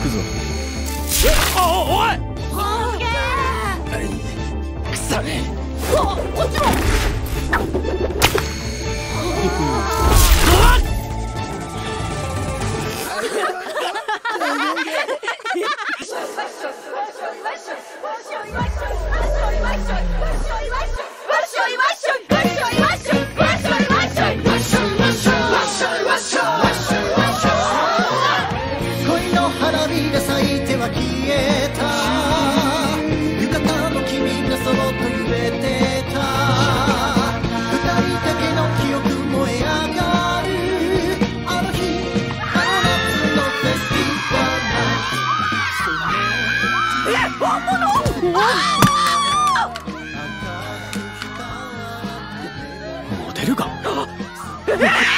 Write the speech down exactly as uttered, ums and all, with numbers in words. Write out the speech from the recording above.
くぞ。 おおい。 すげえ。 くそね。 うわ、落ちろ。 恋の花火が咲いては消えた。浴衣の君がそろっと揺れてた。二人だけの記憶燃え上がる。あの日あの夏のフェスティバル。 え、本物？ モデルガン？